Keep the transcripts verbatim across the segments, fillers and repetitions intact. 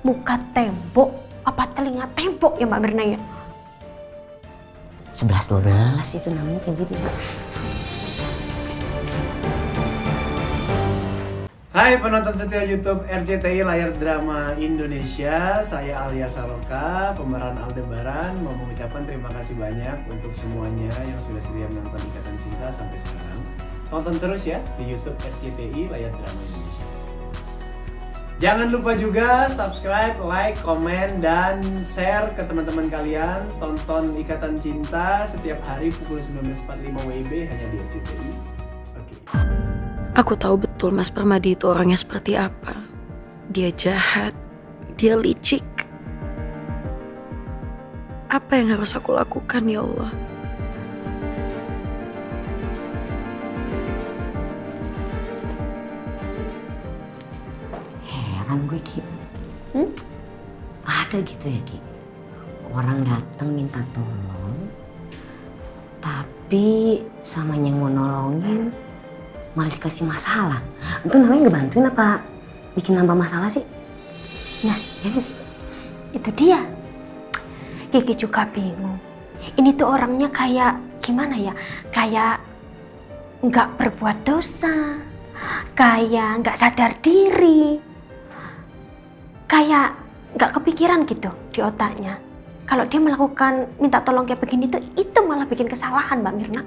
muka tembok apa telinga tembok ya Mbak Mirna ya? sebelas dua belas itu namanya kayak gitu sih. Hai penonton setia YouTube R C T I Layar Drama Indonesia, saya Alia Saloka, pemeran Aldebaran, mau mengucapkan terima kasih banyak untuk semuanya yang sudah setia menonton Ikatan Cinta sampai sekarang. Tonton terus ya di YouTube R C T I Layar Drama Indonesia. Jangan lupa juga subscribe, like, komen, dan share ke teman-teman kalian. Tonton Ikatan Cinta setiap hari pukul sembilan belas empat puluh lima W I B hanya di R C T I. Oke. Aku tahu betul Mas Permadi itu orangnya seperti apa. Dia jahat, dia licik. Apa yang harus aku lakukan ya Allah? Heran gue Ki. Hmm? Ada gitu ya Ki. Orang datang minta tolong, tapi sama yang mau nolongin malah dikasih masalah. Itu namanya ngebantuin apa bikin nambah masalah sih? Nah, ya gak sih? itu dia. Kiki juga bingung. Ini tuh orangnya kayak gimana ya? Kayak nggak berbuat dosa, kayak nggak sadar diri, kayak nggak kepikiran gitu di otaknya. Kalau dia melakukan minta tolong kayak begini tuh, itu malah bikin kesalahan Mbak Mirna.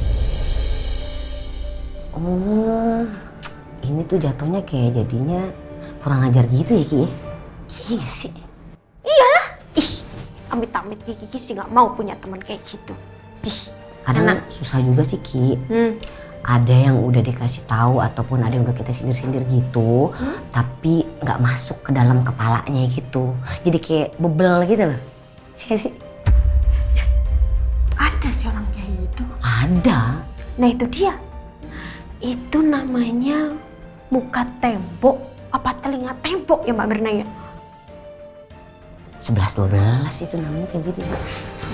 Oh, ini tuh jatuhnya kayak jadinya kurang ajar gitu ya Ki? Iya sih. Iyalah, ih, amit-amit Kiki sih nggak mau punya teman kayak gitu. Ih, kadang enak. susah juga sih Ki. Hmm. Ada yang udah dikasih tahu ataupun ada yang udah kita sindir-sindir gitu, hmm? tapi nggak masuk ke dalam kepalanya gitu. Jadi kayak bebel gitu loh. Iya sih. Ada sih orang kayak gitu. Ada. Nah itu dia. Itu namanya muka tembok apa telinga tembok ya Mbak Mirna ya? sebelas dua belas itu namanya kayak gitu sih.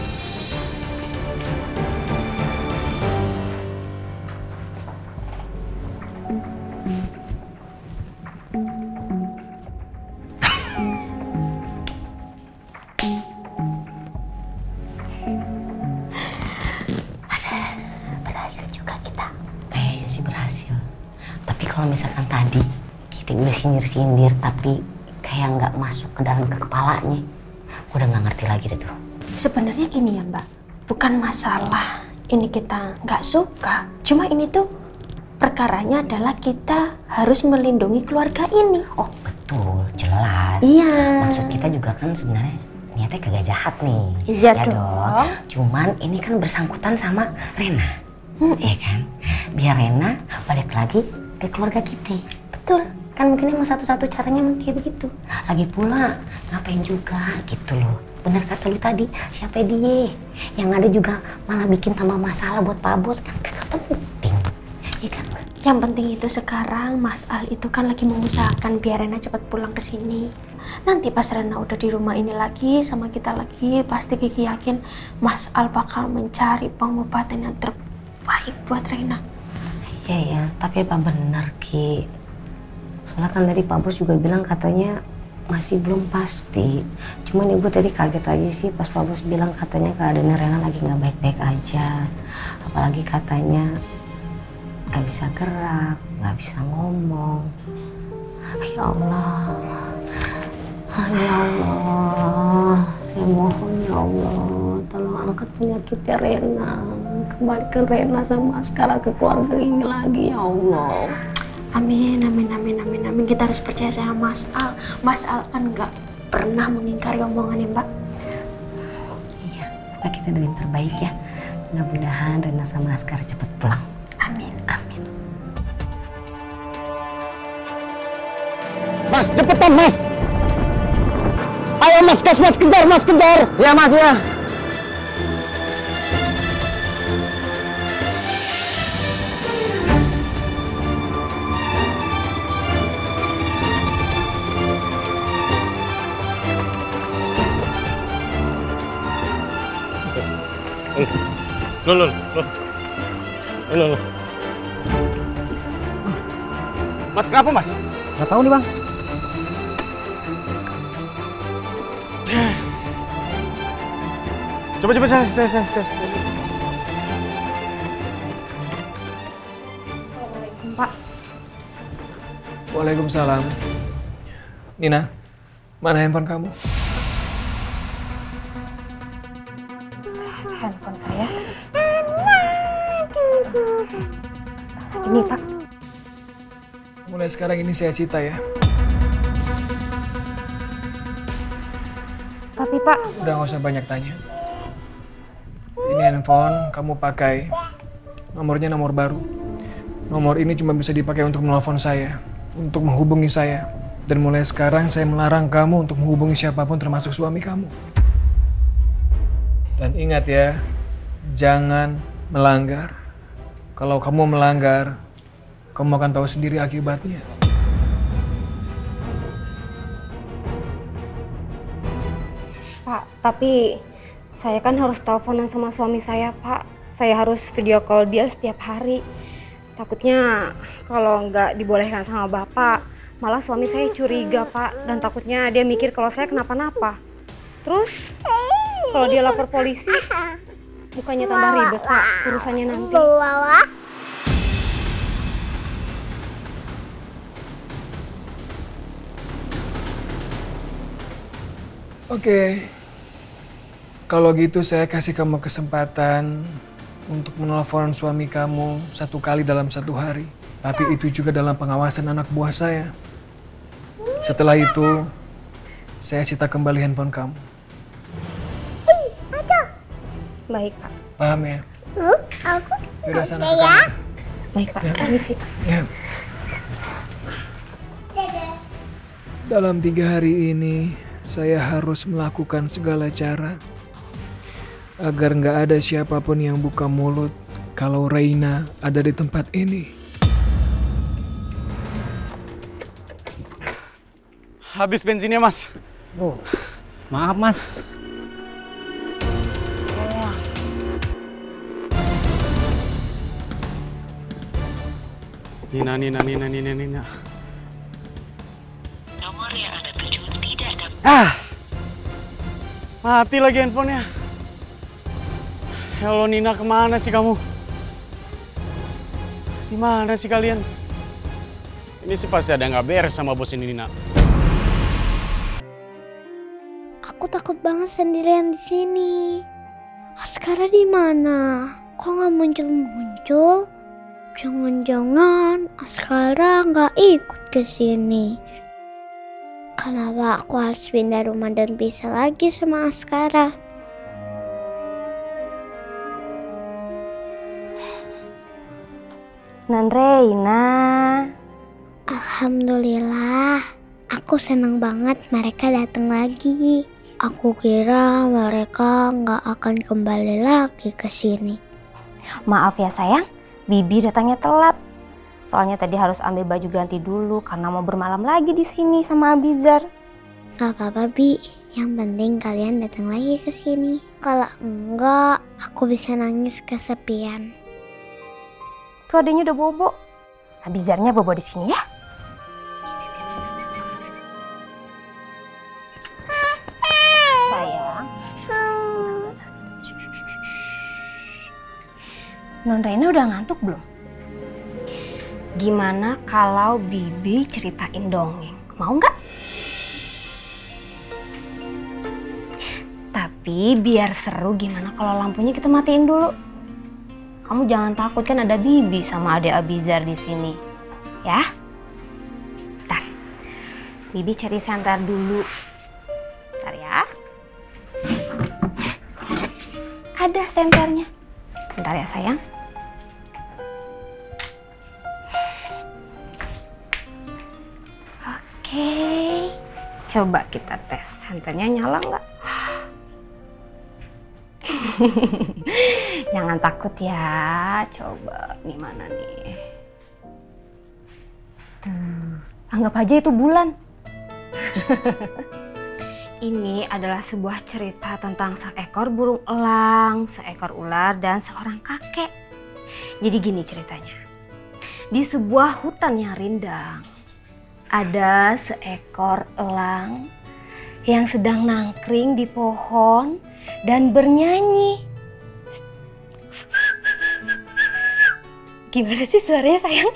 Berhasil juga kita. Kayaknya sih berhasil. Tapi kalau misalkan tadi kita udah sindir-sindir tapi kayak nggak masuk ke dalam ke kepalanya, gue udah nggak ngerti lagi deh tuh. Sebenarnya gini ya Mbak, bukan masalah ini kita nggak suka, cuma ini tuh perkaranya adalah kita harus melindungi keluarga ini. Oh betul, jelas. Iya. Maksud kita juga kan sebenarnya niatnya kagak jahat nih. Iya ya dong. dong. Cuman ini kan bersangkutan sama Rena, hmm. ya kan? Biar Rena balik lagi ke keluarga kita. Betul. Kan mungkin emang satu-satu caranya emang kayak begitu. Lagi pula ngapain juga gitu loh. Bener kata lu tadi, siapa dia? Yang ada juga malah bikin tambah masalah buat Pak Bos, kan kagak penting. Iya kan? Yang penting itu sekarang Mas Al itu kan lagi mengusahakan biar Rena cepat pulang ke sini. Nanti pas Rena udah di rumah ini lagi sama kita lagi, pasti Kiki yakin Mas Al bakal mencari pengobatan yang terbaik buat Rena. Iya ya, tapi apa bener Ki? Soalnya kan tadi Pak Bos juga bilang katanya masih belum pasti. Cuman ibu tadi kaget aja sih pas Pak Bos bilang katanya keadaan Rena lagi nggak baik-baik aja. Apalagi katanya nggak bisa gerak, nggak bisa ngomong. Ya Allah, ya Allah, saya mohon ya Allah, tolong angkat penyakitnya Rena, kembalikan Rena sama Askara ke keluarga ini lagi ya Allah. Amin, amin, amin, amin, amin. Kita harus percaya sama Mas Al. Mas Al kan nggak pernah mengingkari omongannya Mbak. Iya, pokoknya kita doain terbaik ya. Mudah-mudahan Rena sama Askara cepet pulang. Amin, amin. Mas, cepetan Mas. Ayo Mas, gas Mas, kejar Mas, kejar. Ya Mas ya. Loh, loh, loh. Loh, loh. Mas, kenapa Mas? Nggak tahu nih Bang. Coba coba saya saya saya. saya. Assalamualaikum, Pak. Waalaikumsalam. Nina, mana handphone kamu? Handphone saya. Ini, Pak. Mulai sekarang ini saya sita ya. Tapi, Pak, Udah nggak usah banyak tanya. Ini handphone kamu pakai. Nomornya nomor baru. Nomor ini cuma bisa dipakai untuk menelpon saya, untuk menghubungi saya. Dan mulai sekarang saya melarang kamu untuk menghubungi siapapun termasuk suami kamu. Dan ingat ya, jangan melanggar. Kalau kamu melanggar, kamu akan tahu sendiri akibatnya. Pak, tapi saya kan harus teleponan sama suami saya, Pak. Saya harus video call dia setiap hari. Takutnya kalau nggak dibolehkan sama Bapak, malah suami saya curiga, Pak. Dan takutnya dia mikir kalau saya kenapa-napa. Terus kalau dia lapor polisi, bukannya tambah ribet, Pak, urusannya nanti. Oke, kalau gitu saya kasih kamu kesempatan untuk menelpon suami kamu satu kali dalam satu hari. Tapi itu juga dalam pengawasan anak buah saya. Setelah itu, saya sita kembali handphone kamu. Baik, Pak. Paham ya? Aku Yaudah sana ke kamar. Baik, Pak. Ya. Permisi, Pak. Ya. Dalam tiga hari ini, saya harus melakukan segala cara agar nggak ada siapapun yang buka mulut kalau Reina ada di tempat ini. Habis bensinnya, Mas. Oh, maaf Mas. Nina, Nina, Nina, Nina, Nina. Nomor yang Anda tuju tidak dapat. Ah, mati lagi handphonenya. Halo Nina, kemana sih kamu? Di mana sih kalian? Ini sih pasti ada nggak beres sama bos ini, Nina. Aku takut banget sendirian di sini. Askara di mana? Kok nggak muncul-muncul? Jangan-jangan Askara nggak ikut ke sini. Kenapa aku harus pindah rumah dan bisa lagi sama Askara? Non Reina. Alhamdulillah, aku senang banget mereka datang lagi. Aku kira mereka nggak akan kembali lagi ke sini. Maaf ya sayang, Bibi datangnya telat. Soalnya tadi harus ambil baju ganti dulu karena mau bermalam lagi di sini sama Abizar. Gak apa-apa, Bi. Yang penting kalian datang lagi ke sini. Kalau enggak, aku bisa nangis kesepian. Tuh adanya udah bobo. Abizarnya bobo di sini ya. Sayang. Non Reina udah ngantuk belum? Gimana kalau Bibi ceritain dongeng? Mau nggak? Tapi biar seru gimana kalau lampunya kita matiin dulu? Kamu jangan takut, kan ada Bibi sama adek Abizar di sini. Ya? Bentar. Bibi cari senter dulu. Bentar ya. Ada senternya. Bentar ya sayang. Oke. Coba kita tes. Senternya nyala nggak? Jangan takut ya. Coba nih mana nih. Tuh, anggap aja itu bulan. Ini adalah sebuah cerita tentang seekor burung elang, seekor ular, dan seorang kakek. Jadi gini ceritanya. Di sebuah hutan yang rindang, ada seekor elang yang sedang nangkring di pohon dan bernyanyi. Gimana sih suaranya sayang?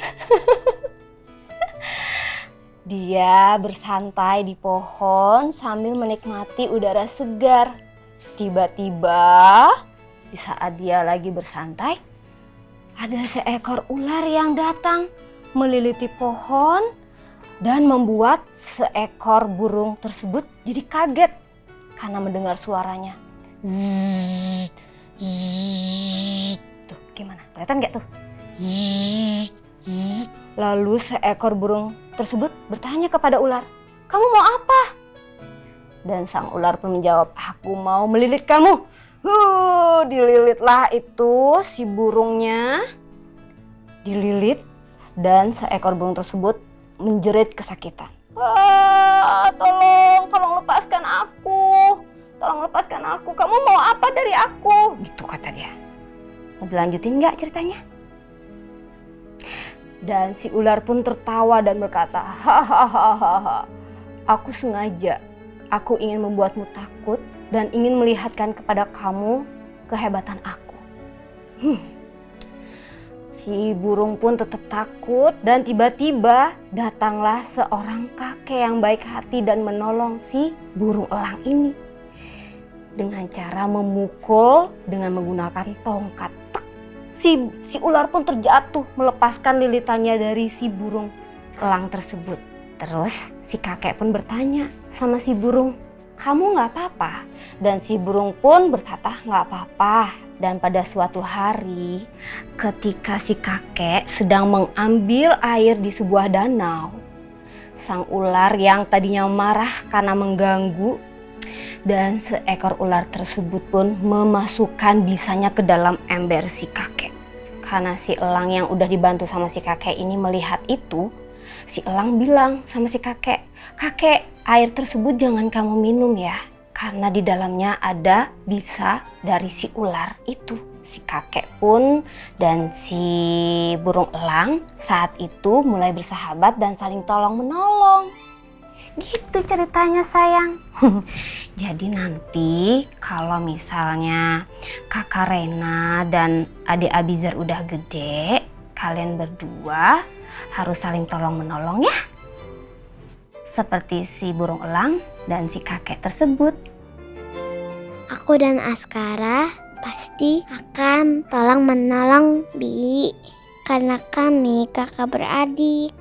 Dia bersantai di pohon sambil menikmati udara segar. Tiba-tiba di saat dia lagi bersantai, ada seekor ular yang datang meliliti pohon dan membuat seekor burung tersebut jadi kaget karena mendengar suaranya. Zzz, zzz. Tuh, gimana? Kelihatan nggak tuh? Zzz, zzz. Lalu seekor burung tersebut bertanya kepada ular, "Kamu mau apa?" Dan sang ular pun menjawab, "Aku mau melilit kamu." Huh, dililitlah itu si burungnya. Dililit dan seekor burung tersebut menjerit kesakitan. "Ah, tolong, tolong lepaskan aku. Tolong lepaskan aku. Kamu mau apa dari aku?" Gitu kata dia. Mau dilanjutin nggak ceritanya? Dan si ular pun tertawa dan berkata, "Hahaha, aku sengaja. Aku ingin membuatmu takut dan ingin melihatkan kepada kamu kehebatan aku." Hmm. Si burung pun tetap takut dan tiba-tiba datanglah seorang kakek yang baik hati dan menolong si burung elang ini dengan cara memukul dengan menggunakan tongkat. Si, si ular pun terjatuh melepaskan lilitannya dari si burung elang tersebut. Terus si kakek pun bertanya sama si burung, "Kamu nggak apa-apa?" Dan si burung pun berkata, "Nggak apa-apa." Dan pada suatu hari ketika si kakek sedang mengambil air di sebuah danau, sang ular yang tadinya marah karena mengganggu dan seekor ular tersebut pun memasukkan bisanya ke dalam ember si kakek. Karena si elang yang udah dibantu sama si kakek ini melihat itu, si elang bilang sama si kakek, "Kakek, air tersebut jangan kamu minum ya, karena di dalamnya ada bisa dari si ular itu." Si kakek pun dan si burung elang saat itu mulai bersahabat dan saling tolong menolong. Gitu ceritanya sayang. Jadi nanti kalau misalnya kakak Rena dan adik Abizar udah gede, kalian berdua harus saling tolong menolong ya. Seperti si burung elang dan si kakek tersebut. Aku dan Askara pasti akan tolong menolong Bi, karena kami kakak beradik.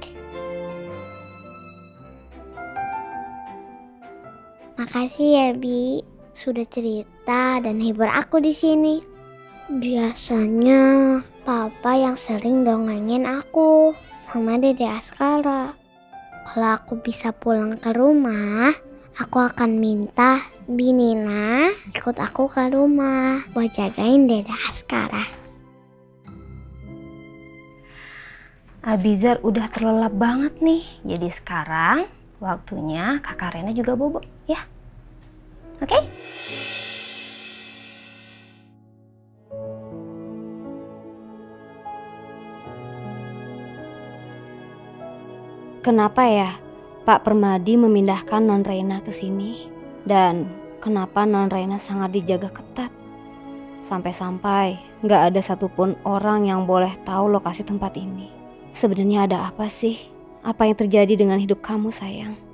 Makasih ya Bi, sudah cerita dan hibur aku di sini. Biasanya Papa yang sering dongengin aku sama Dede Askara. Kalau aku bisa pulang ke rumah, aku akan minta Binina ikut aku ke rumah buat jagain Dede Askara. Abizar udah terlelap banget nih, jadi sekarang waktunya kakak Rena juga bobo ya. Oke? Okay? Kenapa ya Pak Permadi memindahkan Non Rena ke sini? Dan kenapa Non Rena sangat dijaga ketat? Sampai-sampai nggak ada satupun orang yang boleh tahu lokasi tempat ini. Sebenarnya ada apa sih? Apa yang terjadi dengan hidup kamu sayang?